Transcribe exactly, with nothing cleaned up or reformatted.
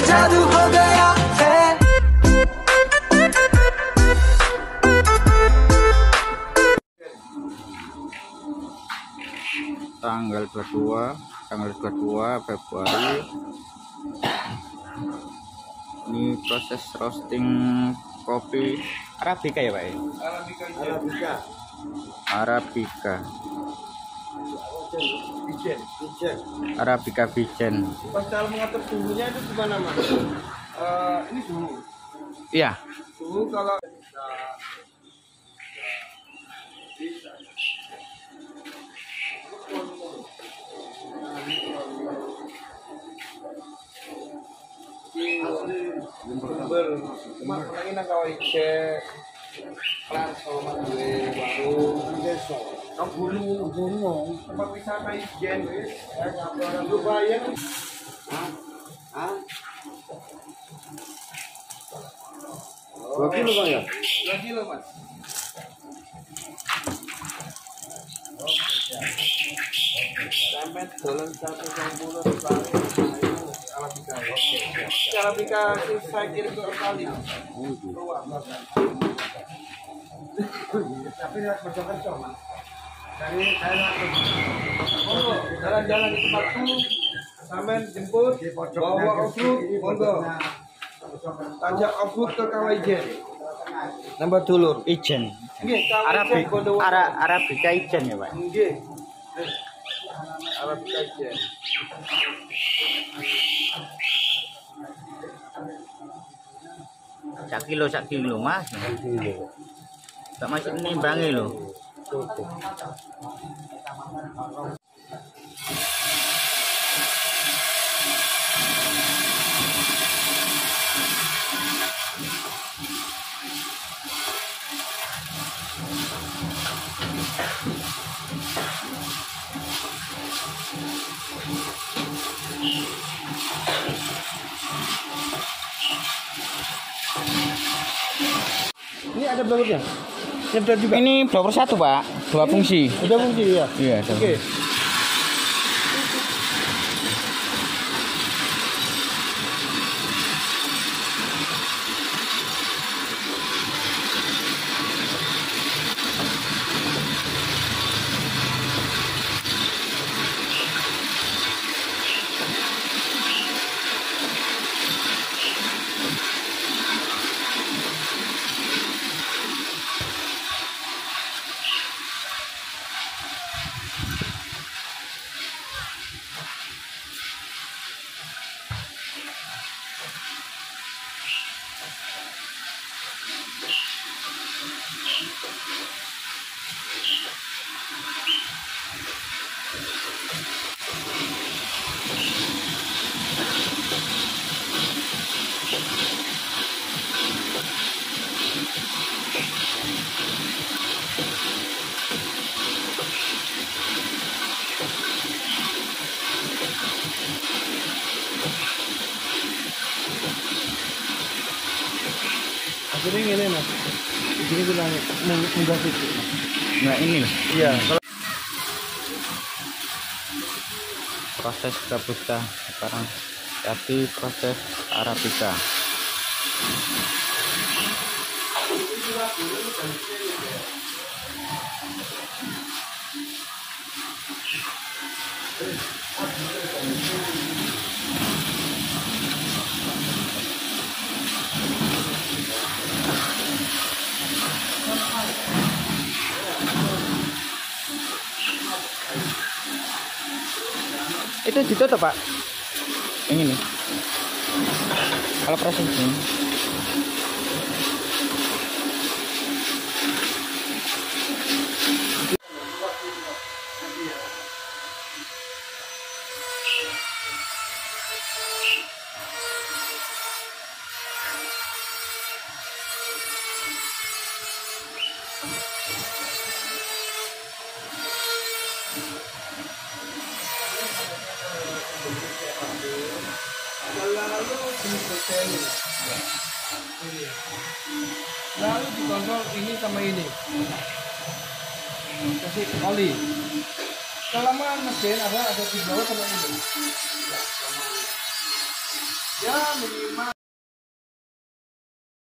जादू हो गया है। Tanggal dua puluh dua tanggal dua puluh dua Februari ini proses roasting kopi Arabica ya Pak ya? Arabica. Arabica Bijen. Bijen. Arabica Bijen. Pas cara mengatur suhunya itu gimana Mas? Uh, ini suhu. Iya. Suhu kalau cuma lagi nang kawai cek kelas sama gue warung desa kamu gunung gunung tempat wisata ijen wis ya orang Surabaya ah ah dua kilo Bang ya dua kilo Mas. Sampai dolan satu puluh sekali Arabica. Arabica saya kirim ke Australia. Tapi harus kerja-kerja Mas. Dari saya monggo jalan-jalan di tempatku sampean jemput bawa offroad monggo. Ajak offroad ke Kawajen. Nambah dulur Ijen. Nggih, Arabica Ara, Arabica Ijen ya Pak. Nggih. Arabica Ijen. Sak kilo sak kilo Mas. Tak masuk nimbangi lho. Ini ada blowernya? Nyedot juga? Ini blower satu Pak, dua fungsi. Udah fungsi ya? Iya. Oke. Okay. Akhirnya ini Mas. Ini bilang munggah itu. Nah ini. Iya. Proses Robusta sekarang jadi proses Arabica. Itu ditutup Pak. Yang ini. Kalau proses ini. Lalu dikontrol ini sama ini, kasih oli. Selama mesin ada ada di bawah sama ini. Ya minimal